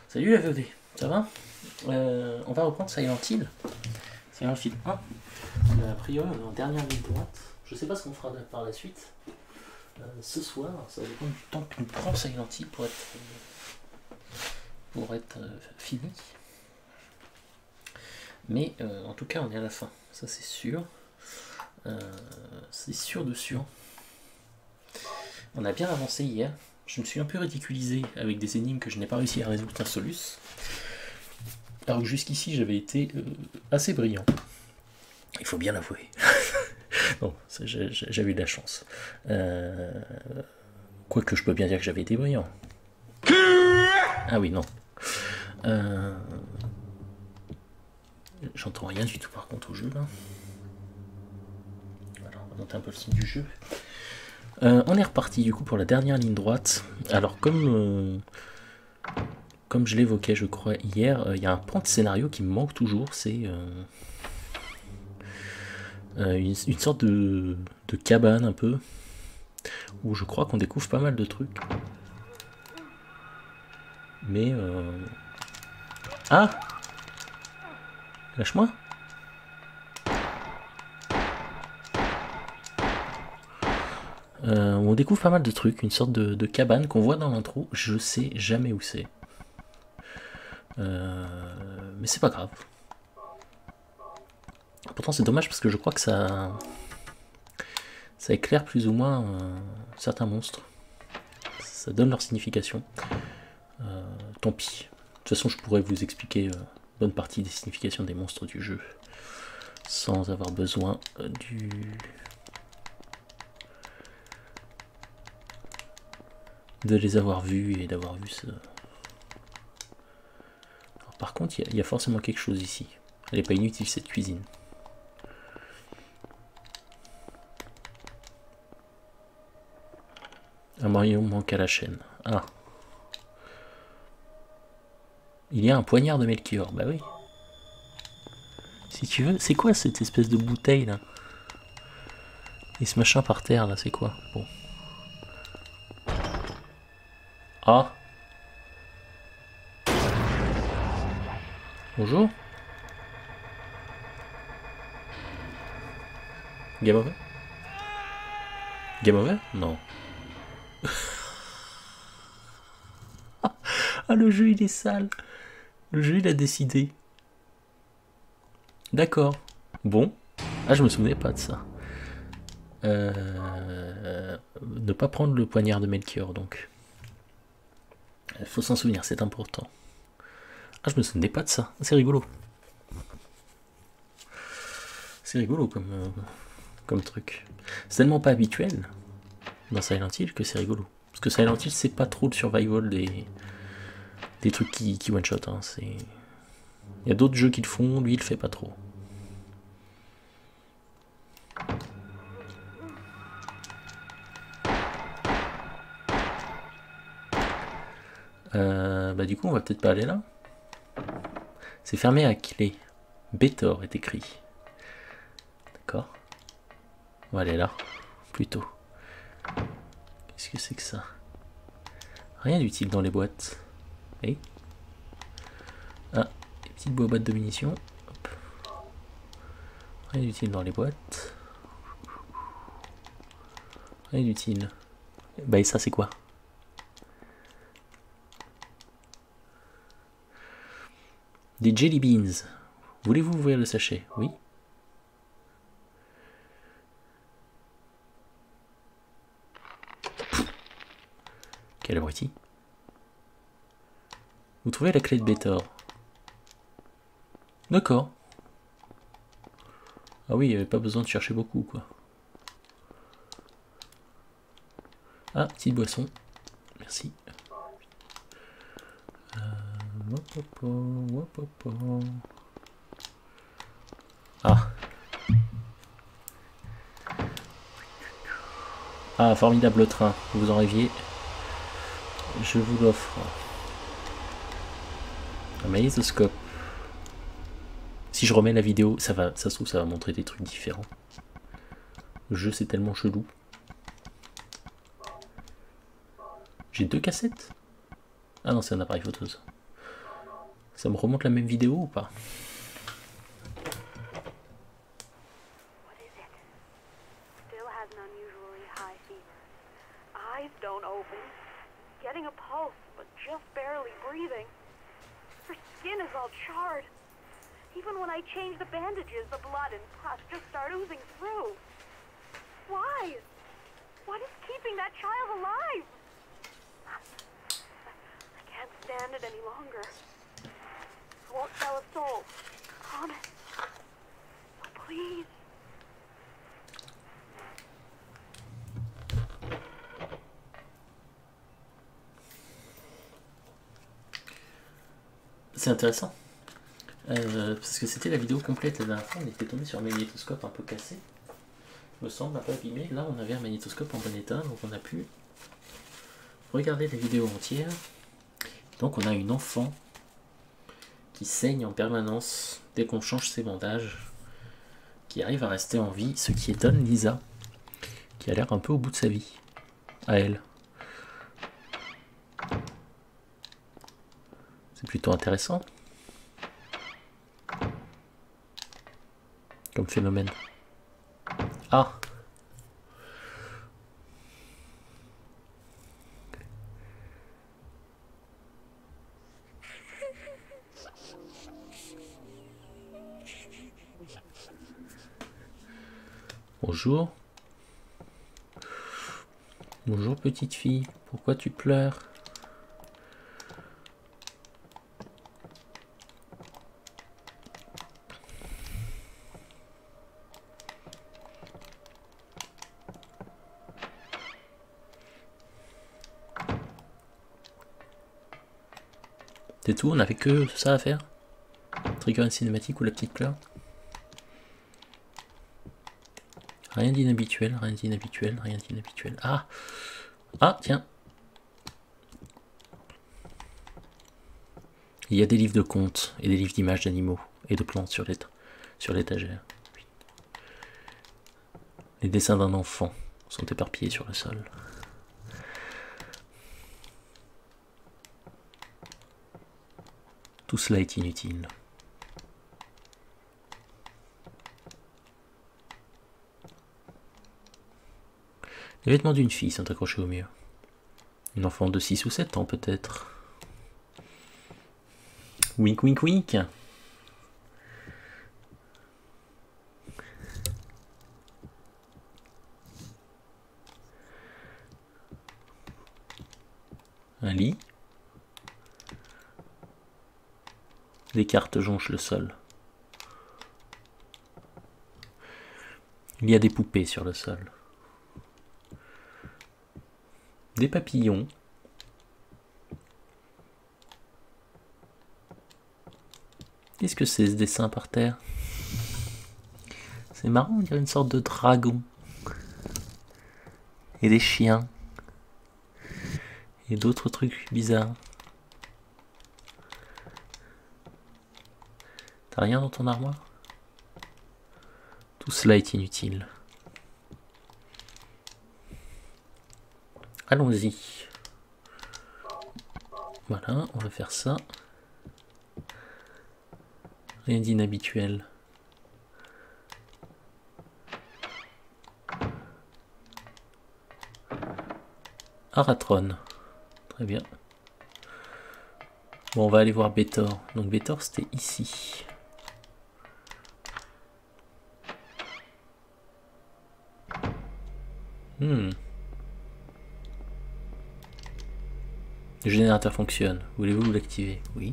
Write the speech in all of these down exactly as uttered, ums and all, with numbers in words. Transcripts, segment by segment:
Salut la V O D, ça va? euh, On va reprendre Silent Hill. Silent Hill un. Euh, a priori, on est en dernière ligne droite. Je sais pas ce qu'on fera par la suite. Euh, ce soir, ça va dépendre du temps que nous prend Silent Hill pour être, euh, pour être euh, fini. Mais euh, en tout cas, on est à la fin, ça c'est sûr. Euh, c'est sûr de sûr. On a bien avancé hier. Je me suis un peu ridiculisé avec des énigmes que je n'ai pas réussi à résoudre à Solus. Alors que jusqu'ici j'avais été euh, assez brillant. Il faut bien l'avouer. Bon, j'avais eu de la chance. Euh, Quoique je peux bien dire que j'avais été brillant. Ah oui, non. Euh, J'entends rien du tout par contre au jeu là. Alors, on va monter un peu le son du jeu. Euh, on est reparti du coup pour la dernière ligne droite. Alors comme euh, comme je l'évoquais je crois hier, il euh, y a un point de scénario qui me manque toujours, c'est euh, euh, une, une sorte de, de cabane un peu, où je crois qu'on découvre pas mal de trucs. Mais euh... ah, lâche-moi. Euh, on découvre pas mal de trucs, une sorte de, de cabane qu'on voit dans l'intro, je sais jamais où c'est. Euh, mais c'est pas grave. Pourtant c'est dommage parce que je crois que ça ça éclaire plus ou moins euh, certains monstres. Ça donne leur signification. Euh, tant pis. De toute façon je pourrais vous expliquer euh, bonne partie des significations des monstres du jeu sans avoir besoin euh, du... de les avoir vus et d'avoir vu ce... Alors, par contre, il y, y a forcément quelque chose ici. Elle n'est pas inutile cette cuisine. Un maillon manque à la chaîne. Ah. Il y a un poignard de Melchior, bah oui. Si tu veux, c'est quoi cette espèce de bouteille là? Et ce machin par terre là, c'est quoi? Bon. Ah. Bonjour. Game over? Game over? Non. Ah, le jeu il est sale. Le jeu il a décidé. D'accord. Bon. Ah, je me souvenais pas de ça. Euh... Ne pas prendre le poignard de Melchior donc. Il faut s'en souvenir, c'est important. Ah, je me souvenais pas de ça. C'est rigolo. C'est rigolo comme, euh, comme truc. C'est tellement pas habituel dans Silent Hill que c'est rigolo. Parce que Silent Hill, c'est pas trop le survival des, des trucs qui, qui one-shot. Hein. Il y a d'autres jeux qui le font, lui il le fait pas trop. Euh, bah du coup on va peut-être pas aller là. C'est fermé à clé. Betor est écrit. D'accord. On va aller là. Plutôt. Qu'est-ce que c'est que ça? Rien d'utile dans les boîtes. Et ah, des petites boîtes de munitions. Hop. Rien d'utile dans les boîtes. Rien d'utile. Bah et ça c'est quoi? Des jelly beans. Voulez-vous ouvrir le sachet? Oui. Quel abruti. Vous trouvez la clé de Betor. D'accord. Ah oui, il n'y avait pas besoin de chercher beaucoup, quoi. Ah, petite boisson. Merci. Euh... Ah. Ah, formidable train. Vous en rêviez. Je vous l'offre. Un magnétoscope. Si je remets la vidéo, ça va, ça se trouve, ça va montrer des trucs différents. Le jeu, c'est tellement chelou. J'ai deux cassettes? Ah non, c'est un appareil photo ça. Ça me remonte la même vidéo ou pas? What is it? Still has an unusually high fever. Eyes don't open. Getting a pulse, but just barely breathing. Her skin is all charred. Even when I change the bandages, the blood and pus just start oozing through. Why? What is keeping that child alive? I can't stand it any longer. I won't tell a soul. Promise. So please. C'est intéressant. Euh, parce que c'était la vidéo complète la dernière fois, on était tombé sur un magnétoscope un peu cassé. Me semble un peu abîmé. Là on avait un magnétoscope en bon état, donc on a pu regarder la vidéo entière. Donc on a une enfant qui saigne en permanence dès qu'on change ses bandages, qui arrive à rester en vie, ce qui étonne Lisa, qui a l'air un peu au bout de sa vie, à elle. C'est plutôt intéressant comme phénomène. Ah! Bonjour. Bonjour petite fille, pourquoi tu pleures? C'est tout, on n'avait que ça à faire? Trigger une cinématique ou la petite pleure? Rien d'inhabituel, rien d'inhabituel, rien d'inhabituel. Ah! Ah, tiens! Il y a des livres de contes et des livres d'images d'animaux et de plantes sur l'étagère. Les dessins d'un enfant sont éparpillés sur le sol. Tout cela est inutile. Les vêtements d'une fille sont accrochés au mur. Une enfant de six ou sept ans peut-être. Wink wink wink. Un lit. Des cartes jonchent le sol. Il y a des poupées sur le sol. Des papillons. Qu'est-ce que c'est ce dessin par terre? C'est marrant, on dirait une sorte de dragon. Et des chiens. Et d'autres trucs bizarres. T'as rien dans ton armoire? Tout cela est inutile. Allons-y. Voilà, on va faire ça. Rien d'inhabituel. Aratron. Très bien. Bon, on va aller voir Bétor. Donc Bétor, c'était ici. Hmm. Le générateur fonctionne. Voulez-vous l'activer? Oui.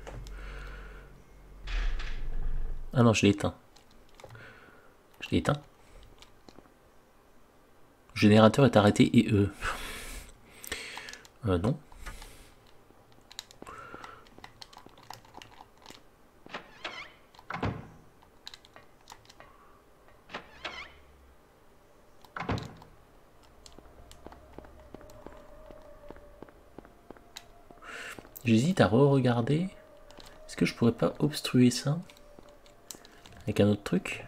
Ah non, je l'ai éteint. Je l'ai éteint. Le générateur est arrêté et eux. Euh, non. J'hésite à re-regarder. Est-ce que je pourrais pas obstruer ça avec un autre truc?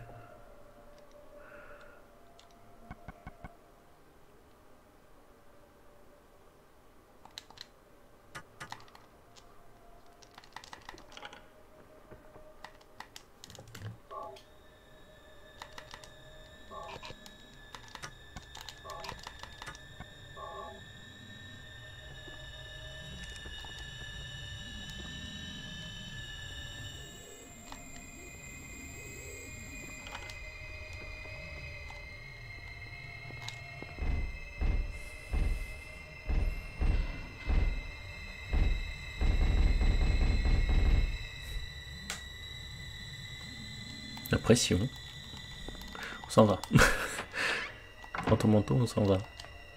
pression. On s'en va. Prends ton manteau, on s'en va.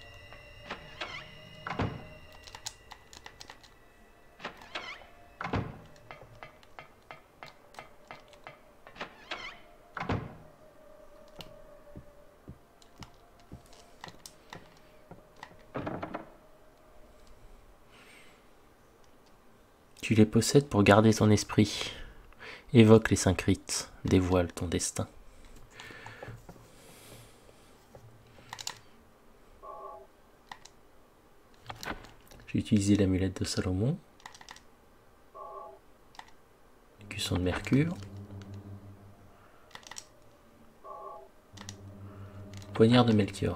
Tu les possèdes pour garder ton esprit. Évoque les cinq rites, dévoile ton destin. J'ai utilisé l'amulette de Salomon. Écusson de Mercure. Poignard de Melchior.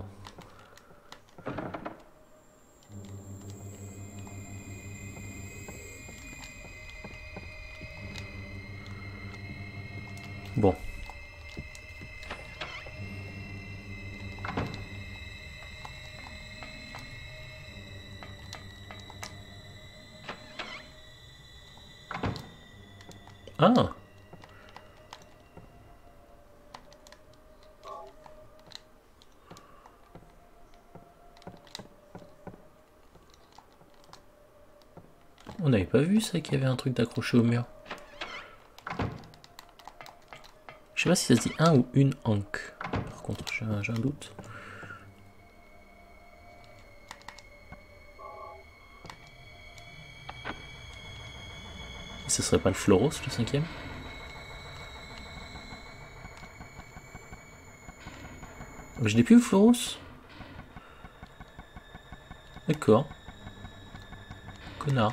Bon. Ah. On n'avait pas vu ça qu'il y avait un truc d'accroché au mur. Je sais pas si ça se dit un ou une ankh. Par contre, j'ai un, j'ai un doute. Et ce serait pas le Floros, le cinquième? Je l'ai plus, le Floros? D'accord. Connard.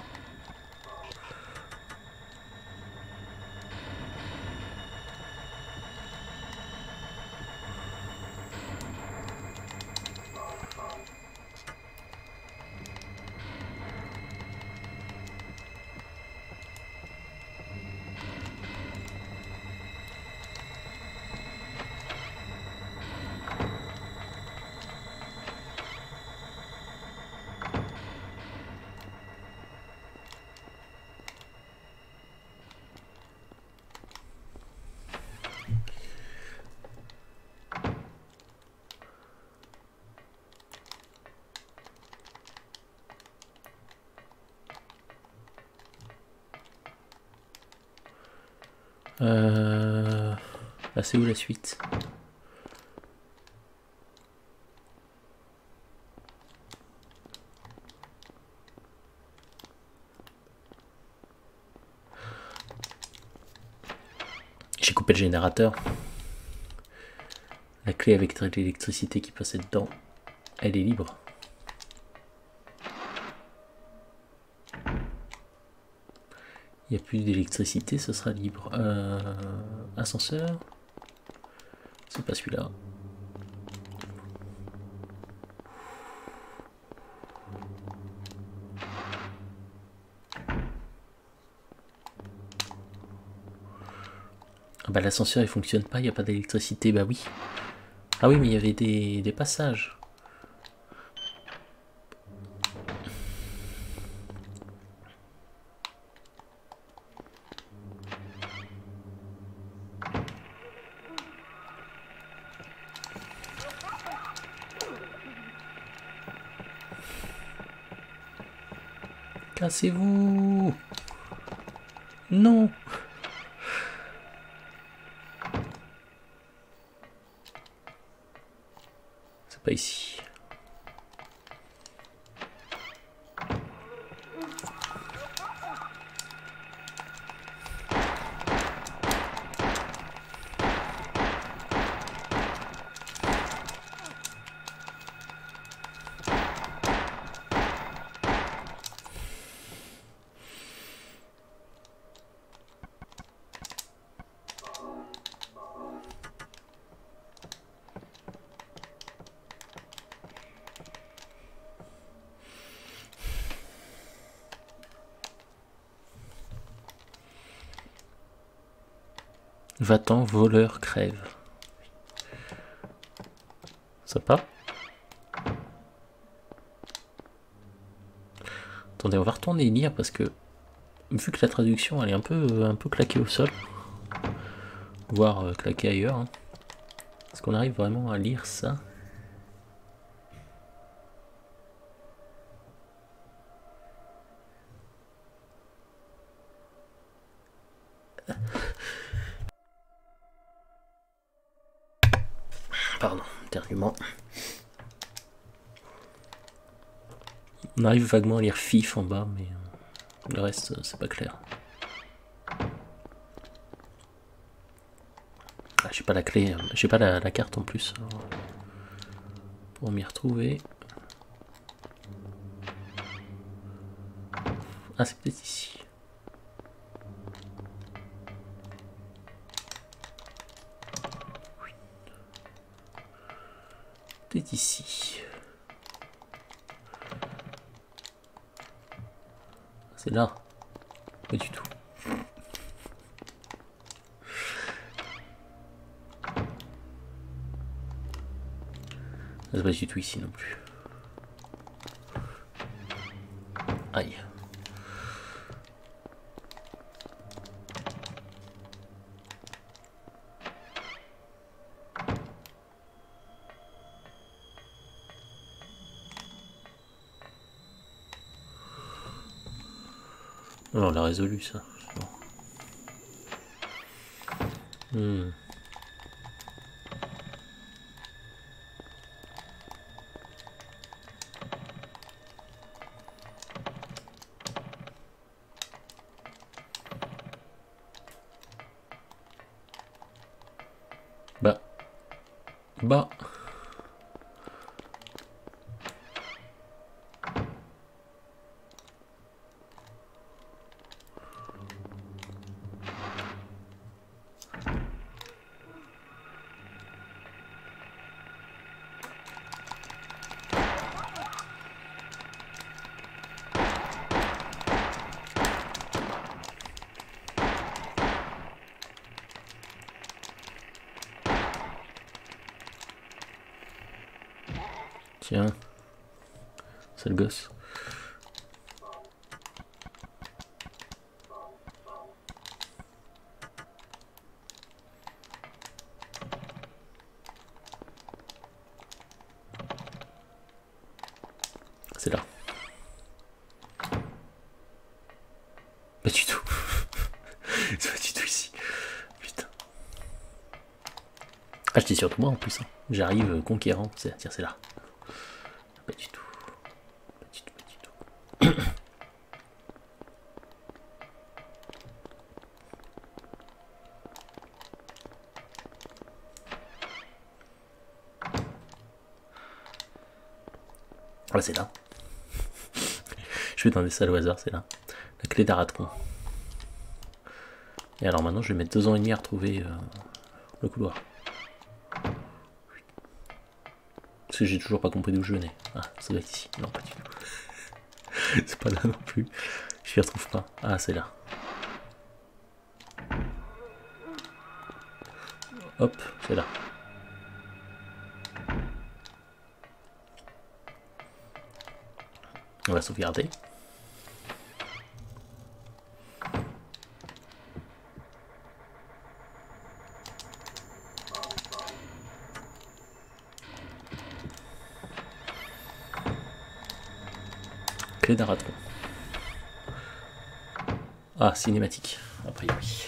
Euh... Là, c'est où la suite? J'ai coupé le générateur. La clé avec l'électricité qui passait dedans, elle est libre. Il n'y a plus d'électricité, ce sera libre. Euh, ascenseur. C'est pas celui-là. Ah bah l'ascenseur il fonctionne pas, il n'y a pas d'électricité, bah oui. Ah oui mais il y avait des, des passages. Cassez-vous! Non! C'est pas ici. Va-t'en, voleur, crève. Sympa. Attendez, on va retourner lire parce que vu que la traduction elle est un peu, un peu claquée au sol, voir euh, claquer ailleurs. Hein. Est-ce qu'on arrive vraiment à lire ça? Pardon, éternuement. On arrive vaguement à lire F I F en bas, mais euh, le reste, c'est pas clair. Ah, j'ai pas la clé, j'ai pas la, la carte en plus. Alors, pour m'y retrouver. Ah, c'est peut-être ici. Oui. Peut-être ici. C'est là. Pas du tout. C'est pas du tout ici non plus. Aïe. Non, on l'a résolu ça. Hmm. Bah. Bah. Tiens. C'est le gosse. C'est là. Pas du tout. C'est pas du tout ici. Putain. Ah, j'étais sur moi en plus. Hein. J'arrive conquérant. Tiens, c'est là. Pas du tout. Pas du tout, pas du tout. Ah, c'est là. Je vais dans des salles au hasard, c'est là. La clé d'Aratron. Et alors maintenant, je vais mettre deux ans et demi à retrouver euh, le couloir. Parce que j'ai toujours pas compris d'où je venais. Ah, ça doit être ici. Non, pas du tout. C'est pas là non plus. Je ne retrouve pas. Ah, c'est là. Hop, c'est là. On va sauvegarder. Clé d'Aratron. Ah, cinématique, a priori.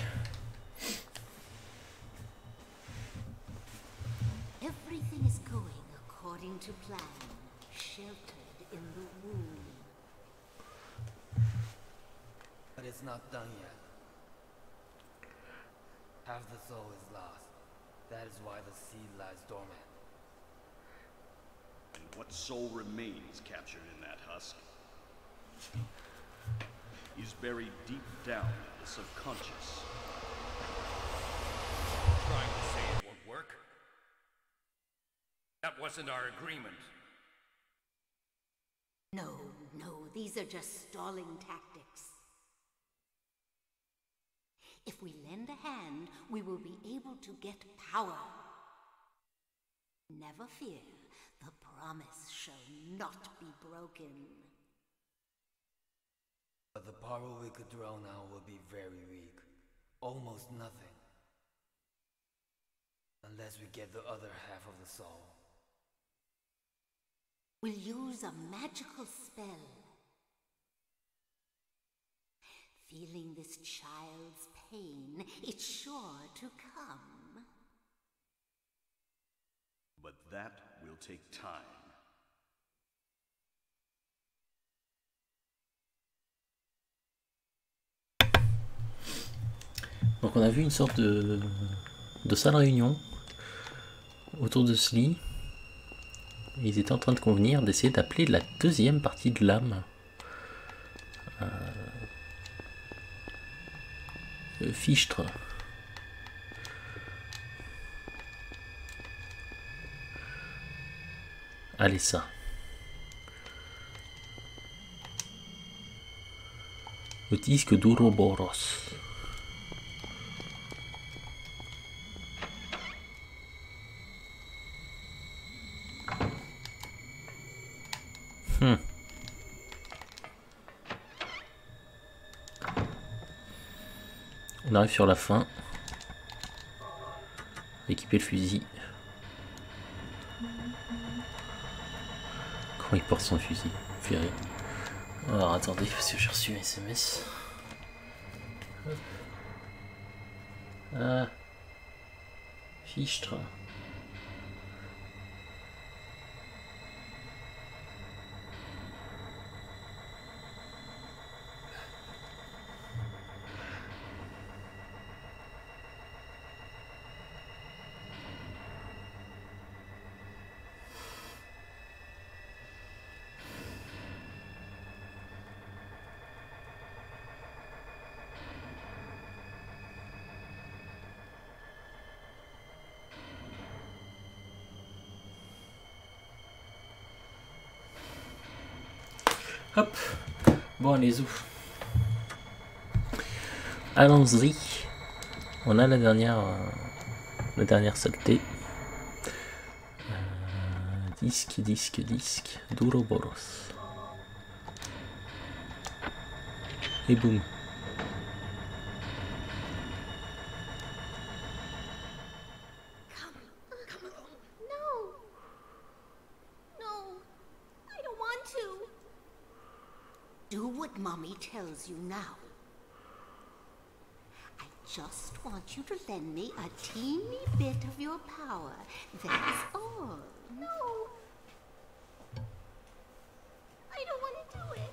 Everything is going according to plan, sheltered in the womb. But it's not done yet. Half the soul is lost. That is why the seed lies dormant. And what soul remains captured in that husk is buried deep down in the subconscious. Trying to say it won't work? That wasn't our agreement. No, no, these are just stalling tactics. If we lend a hand, we will be able to get power. Never fear, the promise shall not be broken. But the power we could draw now will be very weak. Almost nothing. Unless we get the other half of the soul. We'll use a magical spell. Feeling this child's pain, it's sure to come. But that will take time. Donc on a vu une sorte de, de salle réunion autour de ce lit. Et ils étaient en train de convenir d'essayer d'appeler la deuxième partie de l'âme. Euh, le fichtre. Allez ça. Le disque d'Ouroboros. Hmm. On arrive sur la fin. Équiper le fusil. Comment il porte son fusil? Fait rire. Alors attendez, parce que j'ai reçu un S M S. Hop. Ah. Fichtre. Hop, bon allez où allons-y. On a la dernière, euh, la dernière saleté. Euh, disque, disque, disque, d'Ouroboros. Et boum. Mommy tells you now. I just want you to lend me a teeny bit of your power. That's all. No. I don't want to do it.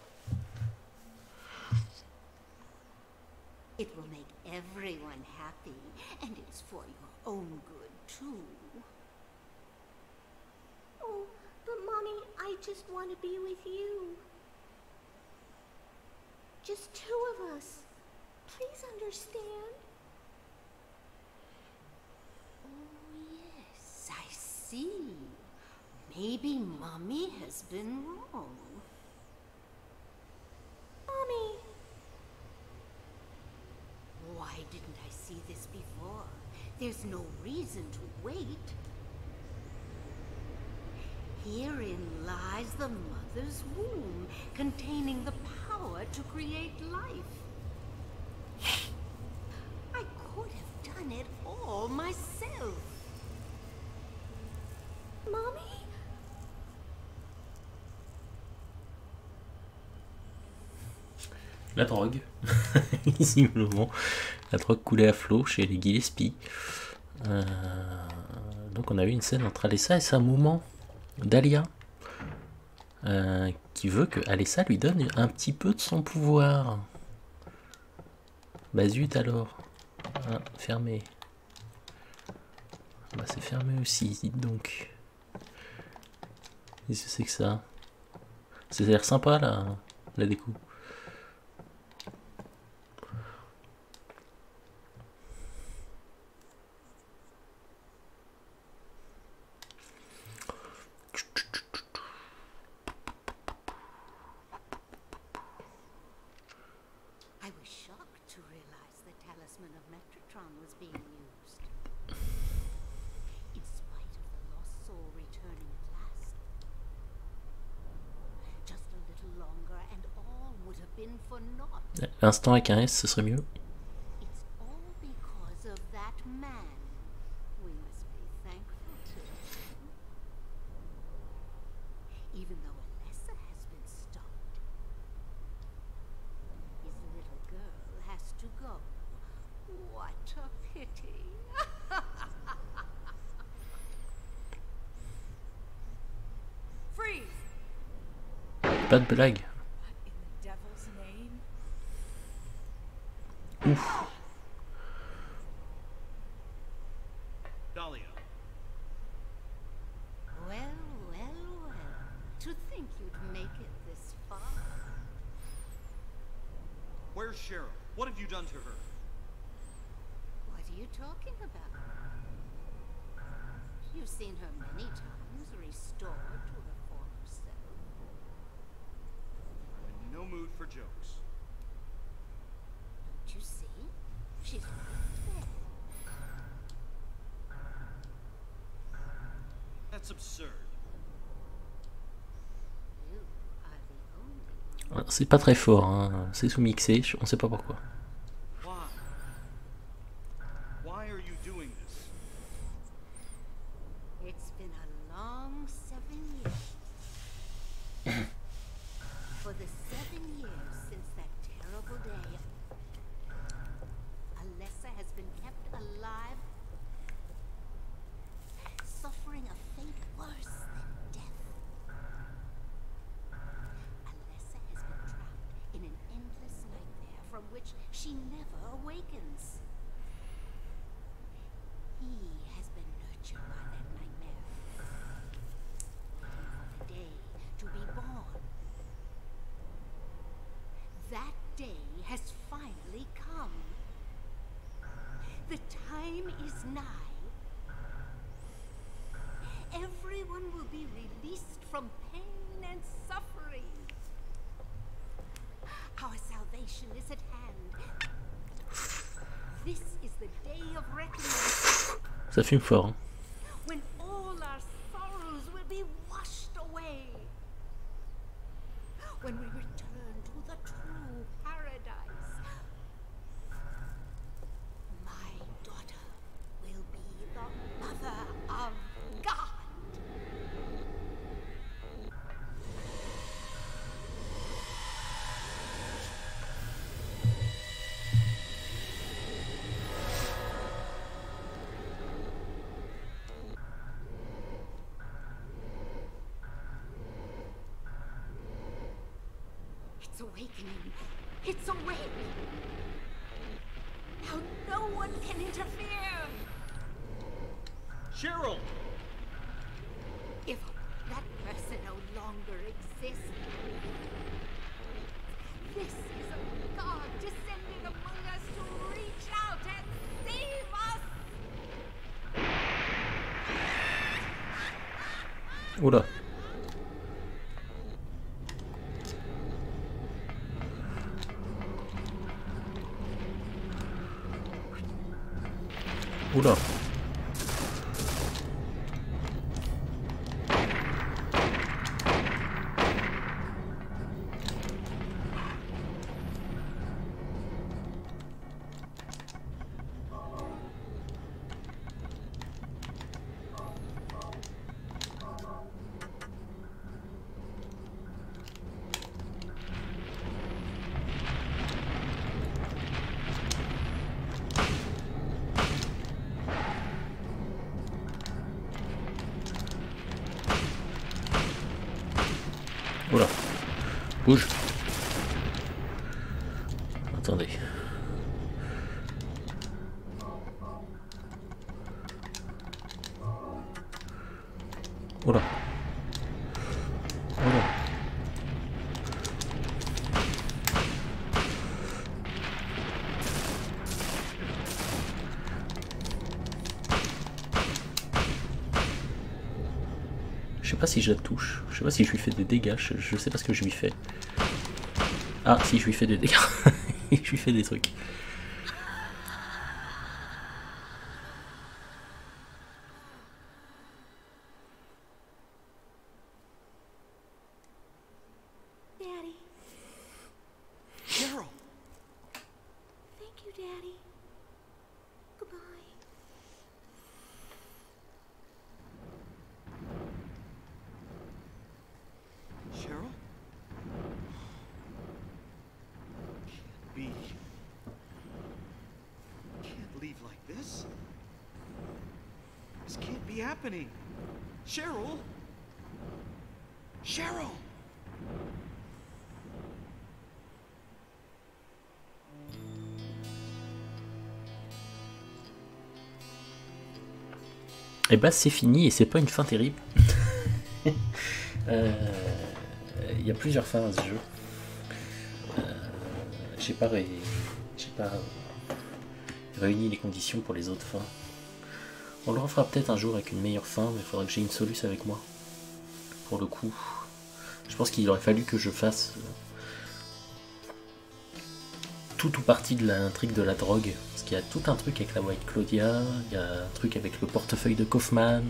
It will make everyone happy, and it's for your own good, too. Oh, but Mommy, I just want to be with you. Just two of us. Please understand. Oh, yes, I see. Maybe Mommy has been wrong. Mommy! Why didn't I see this before? There's no reason to wait. Herein lies the mother's womb, containing the power to create life. I could have done it all myself. Mommy? La drogue. Visiblement, la drogue coulait à flot chez les Gillespie. Euh, donc on a eu une scène entre Alessa et sa maman, Dahlia, euh, qui veut que Alessa lui donne un petit peu de son pouvoir. Bah zut alors. Ah, fermé. Bah c'est fermé aussi, dites donc. Qu'est-ce que c'est que ça? Ça a l'air sympa là, la déco. L'instant avec un S, ce serait mieux. It's all because of that man. We must pay pas de blague. Ouf. Dahlia. Well, well, well. To think you'd make it this far. Where's Cheryl? What have you done to her? What are you talking about? You've seen her many times, restored to her former self. I'm in no mood for jokes. Don't you see? She's right there. That's absurd. You are the only one. C'est pas très fort, hein. C'est sous-mixé, on sait pas pourquoi. Why? Why are you doing this? It's been a long seven years. For the seven years since that terrible day, Alessa has been kept alive, suffering a fate worse than death. Alessa has been trapped in an endless nightmare from which she never awakens. He has been nurtured by that nightmare, waiting for the day to be born. That day has finally come. The time is nigh. Everyone will be released from pain and suffering. Our salvation is at hand. This is the day of reckoning. Ça fume fort, hein. When all our sorrows will be washed away. When we return to the true paradise. My daughter will be the mother of God. It's awakening. It's awake. Now no one can interfere. Cheryl! If that person no longer exists, this is a God descended among us to reach out and save us. Oula. Oula. Oula. Bouge. Attendez. Oula. Oula. Je sais pas si je la touche, je sais pas si je lui fais des dégâts, je, je sais pas ce que je lui fais. Ah si, je lui fais des dégâts, je lui fais des trucs. Daddy. Cheryl! Thank you, Daddy. Goodbye. Cheryl? Can't be. Can't leave like this. This can't be happening. Cheryl? Cheryl! Et bah c'est fini et c'est pas une fin terrible. Il euh, y a plusieurs fins à ce jeu. Euh, j'ai pas, ré... j'ai pas réuni les conditions pour les autres fins. On le refera peut-être un jour avec une meilleure fin, mais il faudra que j'ai une solution avec moi. Pour le coup, je pense qu'il aurait fallu que je fasse tout ou partie de l'intrigue de la drogue. Parce qu'il y a tout un truc avec la White Claudia, il y a un truc avec le portefeuille de Kaufman.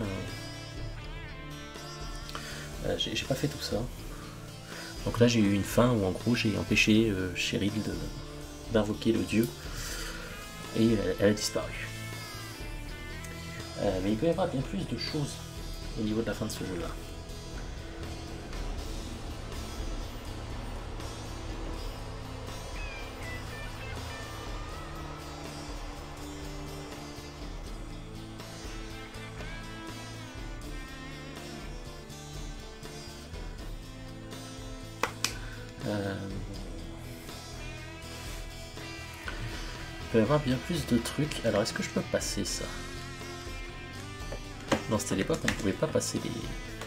Euh, j'ai pas fait tout ça. Donc là j'ai eu une fin où en gros j'ai empêché euh, Cheryl d'invoquer le dieu. Et elle, elle a disparu. Euh, mais il peut y avoir bien plus de choses au niveau de la fin de ce jeu là. Euh... Il peut y avoir bien plus de trucs. Alors est-ce que je peux passer ça? Non, c'était l'époque où on ne pouvait pas passer les,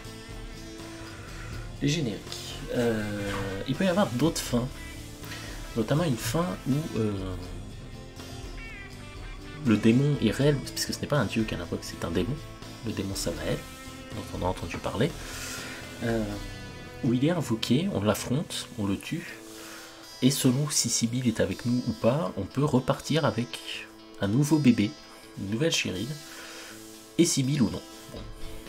les génériques. Euh... Il peut y avoir d'autres fins, notamment une fin où euh... le démon est réel, puisque ce n'est pas un dieu qu'elle invoque, c'est un démon, le démon Samael, dont on a entendu parler. Euh... Où il est invoqué, on l'affronte, on le tue, et selon si Sibyl est avec nous ou pas, on peut repartir avec un nouveau bébé, une nouvelle Cheryl, et Sibyl ou non. Bon.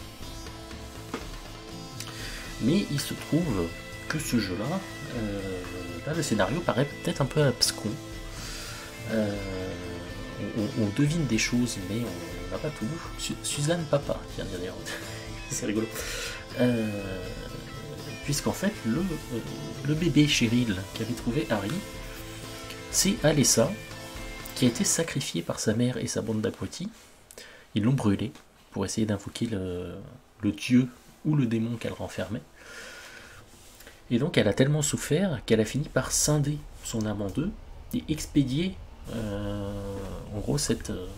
Mais il se trouve que ce jeu-là, euh, là le scénario paraît peut-être un peu abscon. Euh, on, on devine des choses, mais on n'a pas tout. Su Suzanne Papa, tiens, d'ailleurs, c'est rigolo. Euh, Puisqu'en fait, le, euh, le bébé Cheryl qu'avait trouvé Harry, c'est Alessa, qui a été sacrifiée par sa mère et sa bande d'abrutis. Ils l'ont brûlée pour essayer d'invoquer le, le dieu ou le démon qu'elle renfermait. Et donc elle a tellement souffert qu'elle a fini par scinder son âme en deux et expédier euh, en gros cette, euh,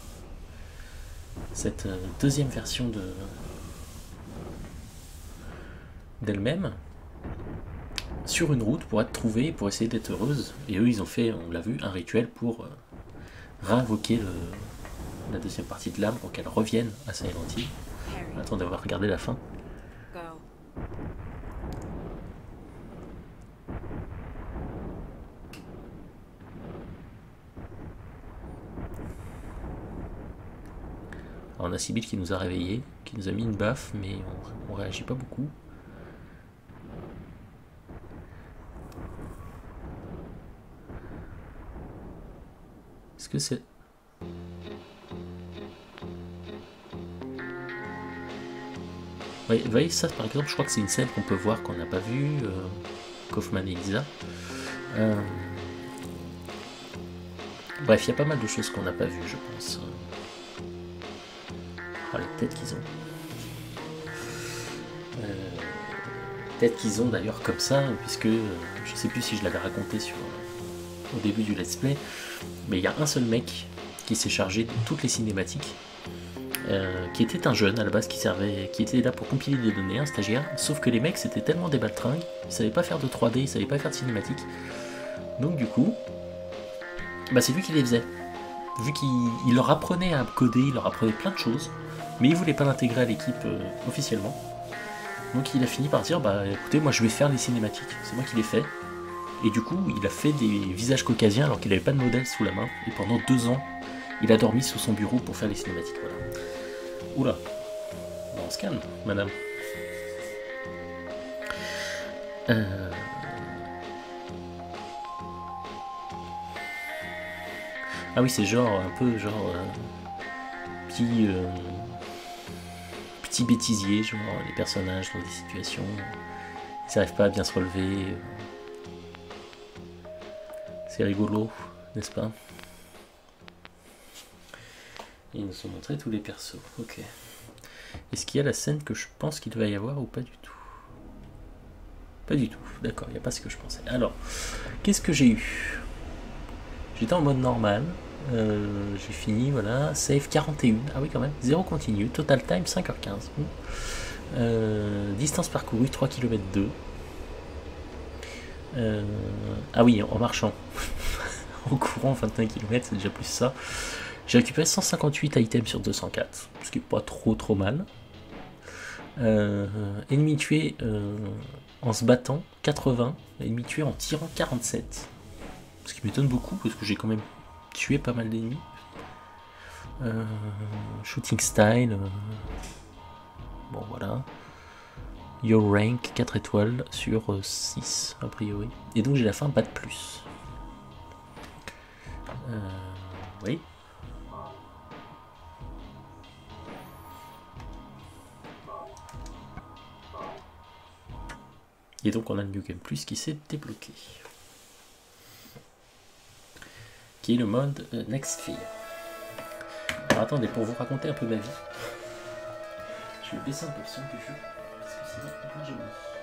cette deuxième version de d'elle-même sur une route pour être trouvée, pour essayer d'être heureuse. Et eux, ils ont fait, on l'a vu, un rituel pour euh, réinvoquer le, la deuxième partie de l'âme pour qu'elle revienne à Silent Hill. Attends d'avoir regardé la fin. Go. Alors on a Sibyl qui nous a réveillés, qui nous a mis une baffe, mais on, on réagit pas beaucoup. Est-ce que c'est... Oui, vous voyez ça par exemple, je crois que c'est une scène qu'on peut voir qu'on n'a pas vue, euh, Kaufman et Lisa. Euh... Bref, il y a pas mal de choses qu'on n'a pas vues, je pense. Oh, les têtes qu'ils ont. Euh... Têtes qu'ils ont d'ailleurs comme ça, puisque euh, je sais plus si je l'avais raconté sur au début du let's play, mais il y a un seul mec qui s'est chargé de toutes les cinématiques, euh, qui était un jeune à la base qui servait, qui était là pour compiler des données, un stagiaire, sauf que les mecs c'était tellement des baltringues, ils savaient pas faire de trois D, ils savaient pas faire de cinématiques, donc du coup, bah c'est lui qui les faisait, vu qu'il leur apprenait à coder, il leur apprenait plein de choses, mais il voulait pas l'intégrer à l'équipe euh, officiellement, donc il a fini par dire, bah écoutez, moi je vais faire les cinématiques, c'est moi qui les fais. Et du coup, il a fait des visages caucasiens alors qu'il n'avait pas de modèle sous la main. Et pendant deux ans, il a dormi sous son bureau pour faire les cinématiques. Voilà. Oula, on se calme, madame. Euh... Ah oui, c'est genre un peu genre euh, petit euh, petit bêtisier, genre les personnages dans des situations, ils n'arrivent pas à bien se relever. C'est rigolo, n'est-ce pas? Et ils nous ont montré tous les persos. Ok. Est-ce qu'il y a la scène que je pense qu'il va y avoir ou pas du tout? Pas du tout. D'accord, il n'y a pas ce que je pensais. Alors, qu'est-ce que j'ai eu? J'étais en mode normal. Euh, j'ai fini, voilà. Save quarante et un. Ah oui, quand même. zéro continue. Total time cinq heures quinze. Euh, distance parcourue trois kilomètres deux. Euh, ah oui, en marchant. En courant vingt et un kilomètres, c'est déjà plus ça. J'ai récupéré cent cinquante-huit items sur deux cent quatre. Ce qui est pas trop trop mal. Euh, ennemi tué euh, en se battant quatre-vingts. Ennemi tué en tirant quarante-sept. Ce qui m'étonne beaucoup parce que j'ai quand même tué pas mal d'ennemis. Euh, shooting style. Euh, bon voilà. Your rank quatre étoiles sur euh, six a priori. Et donc j'ai la fin bat plus. Euh, oui. Et donc on a le New Game Plus qui s'est débloqué. Qui est le mode euh, Next Fear. Alors attendez, pour vous raconter un peu ma vie, je vais baisser un peu le son du jeu, parce que sinon on va joli.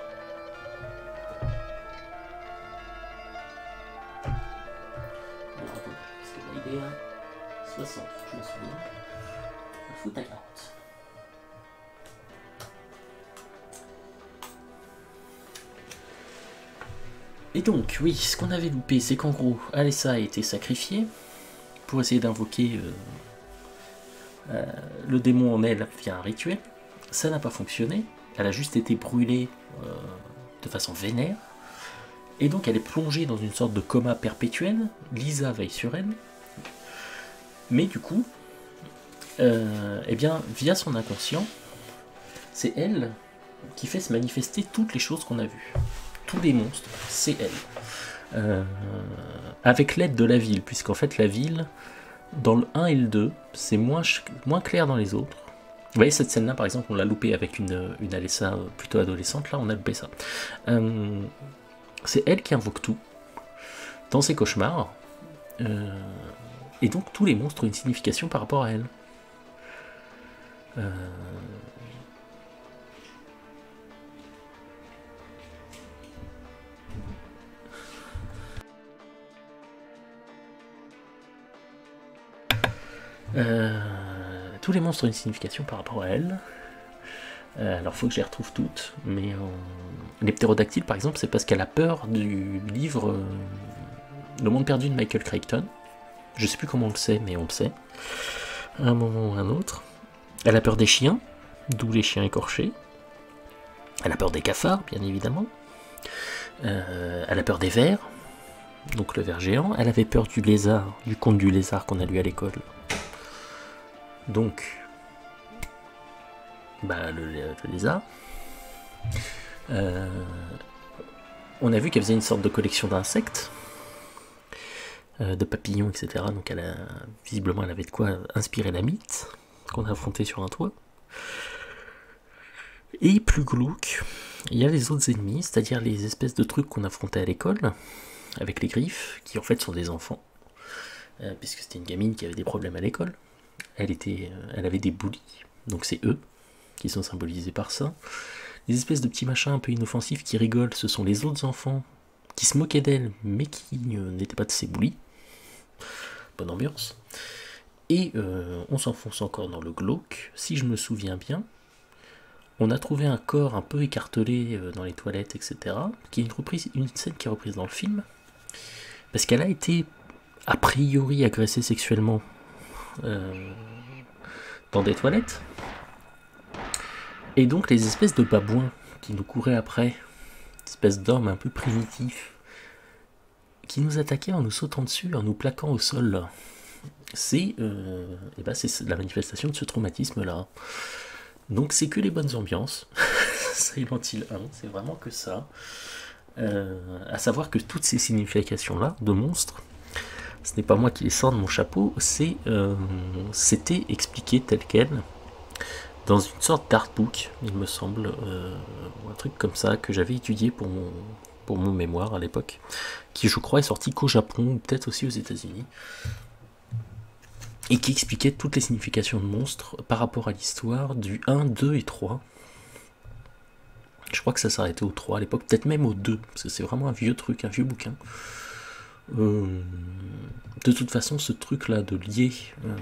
Alors attendez, parce que là il est à soixante, je me souviens. Il faut à quarante. Et donc, oui, ce qu'on avait loupé, c'est qu'en gros, Alessa a été sacrifiée pour essayer d'invoquer euh, euh, le démon en elle via un rituel. Ça n'a pas fonctionné, elle a juste été brûlée euh, de façon vénère. Et donc elle est plongée dans une sorte de coma perpétuel. Lisa veille sur elle. Mais du coup, euh, eh bien, via son inconscient, c'est elle qui fait se manifester toutes les choses qu'on a vues. Tous les monstres, c'est elle. Euh, avec l'aide de la ville, puisqu'en fait la ville, dans le un et le deux, c'est moins, moins clair dans les autres. Vous voyez cette scène-là, par exemple, on l'a loupé avec une, une Alessa plutôt adolescente, là on a loupé ça. Euh, c'est elle qui invoque tout, dans ses cauchemars, euh, et donc tous les monstres ont une signification par rapport à elle. Euh, Euh, tous les monstres ont une signification par rapport à elle. Euh, alors faut que je les retrouve toutes, mais euh, les ptérodactyles par exemple, c'est parce qu'elle a peur du livre euh, Le Monde Perdu de Michael Crichton. Je sais plus comment on le sait, mais on le sait. À un moment ou à un autre. Elle a peur des chiens, d'où les chiens écorchés. Elle a peur des cafards, bien évidemment. Euh, elle a peur des vers, donc le ver géant. Elle avait peur du lézard, du conte du lézard qu'on a lu à l'école. Donc, bah, le, le lézard. Euh, on a vu qu'elle faisait une sorte de collection d'insectes, euh, de papillons, et cetera. Donc, elle a, visiblement, elle avait de quoi inspirer la mythe qu'on a affronté sur un toit. Et plus glauque, il y a les autres ennemis, c'est-à-dire les espèces de trucs qu'on affrontait à l'école, avec les griffes, qui en fait sont des enfants, euh, puisque c'était une gamine qui avait des problèmes à l'école. Elle, était, elle avait des bullies, donc c'est eux qui sont symbolisés par ça. Les espèces de petits machins un peu inoffensifs qui rigolent, ce sont les autres enfants qui se moquaient d'elle, mais qui euh, n'étaient pas de ses bullies. Bonne ambiance. Et euh, on s'enfonce encore dans le glauque. Si je me souviens bien, on a trouvé un corps un peu écartelé euh, dans les toilettes, et cetera. Qui est une, reprise, une scène qui est reprise dans le film, parce qu'elle a été a priori agressée sexuellement Euh, dans des toilettes, et donc les espèces de babouins qui nous couraient après, espèces d'hommes un peu primitifs qui nous attaquaient en nous sautant dessus, en nous plaquant au sol, c'est euh, et ben c'est la manifestation de ce traumatisme là. Donc c'est que les bonnes ambiances. Silent Hill un, c'est vraiment que ça, euh, à savoir que toutes ces significations là de monstres, ce n'est pas moi qui les sors de mon chapeau, c'est, euh, c'était expliqué tel quel dans une sorte d'artbook, il me semble, euh, un truc comme ça que j'avais étudié pour mon, pour mon mémoire à l'époque, qui je crois est sorti qu'au Japon, ou peut-être aussi aux États-Unis, et qui expliquait toutes les significations de monstres par rapport à l'histoire du un, deux et trois. Je crois que ça s'arrêtait au trois à l'époque, peut-être même au deux, parce que c'est vraiment un vieux truc, un vieux bouquin. Euh, de toute façon, ce truc-là de lier euh,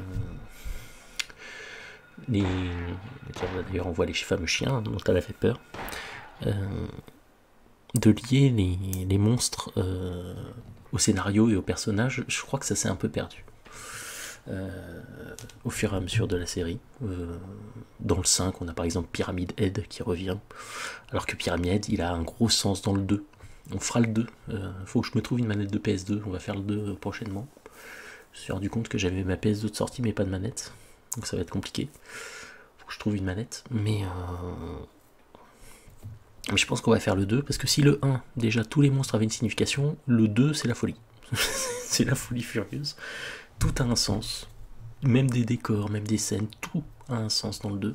les... D'ailleurs, on voit les fameux chiens dont elle a fait peur. Euh, de lier les, les monstres euh, au scénario et aux personnages, je crois que ça s'est un peu perdu. Euh, au fur et à mesure de la série. Euh, dans le cinq, on a par exemple Pyramid Head qui revient, alors que Pyramid Head, il a un gros sens dans le deux. On fera le deux. Euh, faut que je me trouve une manette de P S deux, on va faire le deux prochainement. Je me suis rendu compte que j'avais ma P S deux de sortie mais pas de manette, donc ça va être compliqué. Faut que je trouve une manette, mais... Euh... Mais je pense qu'on va faire le deux, parce que si le un, déjà tous les monstres avaient une signification, le deux c'est la folie. C'est la folie furieuse. Tout a un sens, même des décors, même des scènes, tout a un sens dans le deux.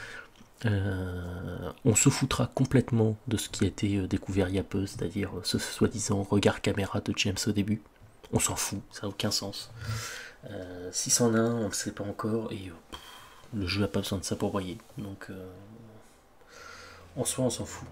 Euh, on se foutra complètement de ce qui a été découvert il y a peu, c'est-à-dire ce soi-disant regard caméra de James au début. On s'en fout, ça n'a aucun sens. Euh, six cent un, on ne le sait pas encore, et euh, pff, le jeu n'a pas besoin de ça pour briller. Donc, euh, en soi, on s'en fout.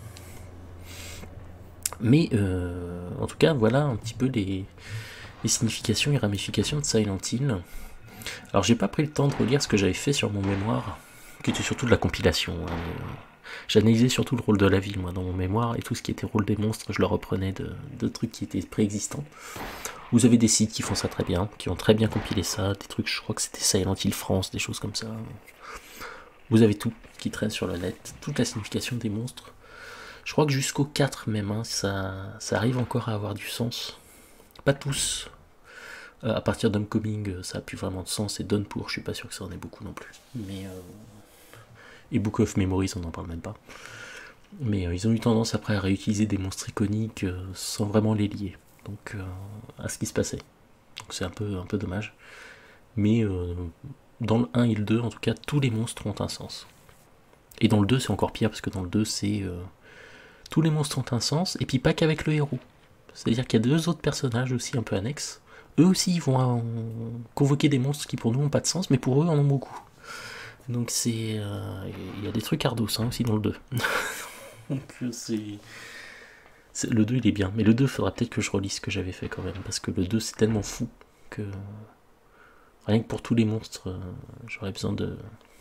Mais, euh, en tout cas, voilà un petit peu les... les significations et ramifications de Silent Hill. Alors j'ai pas pris le temps de relire ce que j'avais fait sur mon mémoire, qui était surtout de la compilation. Hein. J'analysais surtout le rôle de la ville, moi, dans mon mémoire, et tout ce qui était rôle des monstres, je le reprenais de, de trucs qui étaient préexistants. Vous avez des sites qui font ça très bien, qui ont très bien compilé ça, des trucs, je crois que c'était Silent Hill France, des choses comme ça. Vous avez tout qui traîne sur le net, toute la signification des monstres. Je crois que jusqu'au quatre même, hein, ça, ça arrive encore à avoir du sens. Pas tous. Euh, à partir d'Homecoming, ça a plus vraiment de sens. Et Downpour, je suis pas sûr que ça en ait beaucoup non plus. Mais euh... et Book of Memories, on n'en parle même pas. Mais euh, ils ont eu tendance après à réutiliser des monstres iconiques euh, sans vraiment les lier. Donc euh, à ce qui se passait. Donc c'est un peu, un peu dommage. Mais euh, dans le un et le deux, en tout cas, tous les monstres ont un sens. Et dans le deux, c'est encore pire, parce que dans le deux, c'est... Euh, tous les monstres ont un sens, et puis pas qu'avec le héros. C'est-à-dire qu'il y a deux autres personnages aussi un peu annexes. Eux aussi, ils vont euh, convoquer des monstres qui pour nous n'ont pas de sens, mais pour eux, en ont beaucoup. Donc c'est... Euh, il y a des trucs ardos hein, aussi dans le deux. Donc c'est... Le deux, il est bien. Mais le deux, il faudra peut-être que je relise ce que j'avais fait quand même, parce que le deux, c'est tellement fou que... Rien que pour tous les monstres, euh, j'aurais besoin de...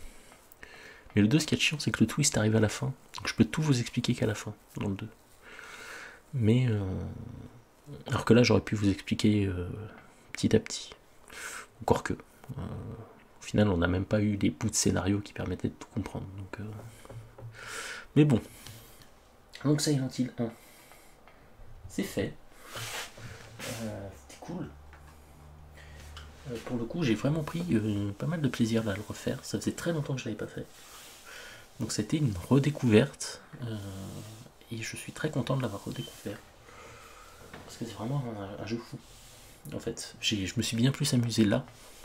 Mais le deux, ce qui est chiant, c'est que le twist arrive à la fin. Donc je peux tout vous expliquer qu'à la fin, dans le deux. Mais... Euh... Alors que là, j'aurais pu vous expliquer euh, petit à petit. Encore que. Euh, au final, on n'a même pas eu les bouts de scénario qui permettaient de tout comprendre. Donc, euh... Mais bon. Donc Silent Hill un. C'est fait. Euh, C'était cool. Euh, pour le coup, j'ai vraiment pris euh, pas mal de plaisir là, à le refaire. Ça faisait très longtemps que je l'avais pas fait. Donc c'était une redécouverte. Euh, et je suis très content de l'avoir redécouvert. Parce que c'est vraiment un, un jeu fou. En fait, j'ai, je me suis bien plus amusé là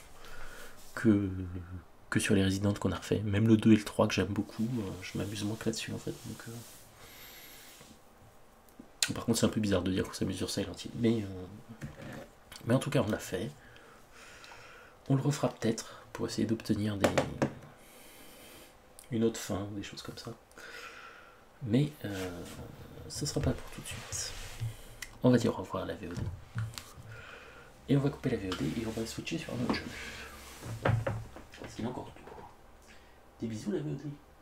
que, que sur les Resident qu'on a refait. Même le deux et le trois que j'aime beaucoup, euh, je m'amuse moins que là-dessus en fait. Donc, euh... Par contre, c'est un peu bizarre de dire qu'on s'amuse sur Silent Hill. Mais, euh... mais en tout cas, on l'a fait. On le refera peut-être pour essayer d'obtenir des... une autre fin, des choses comme ça. Mais euh... ce sera pas pour tout de suite. On va dire au revoir à la V O D. Et on va couper la V O D et on va switcher sur un autre jeu. Parce qu'il y a encore tout. Des bisous la V O D.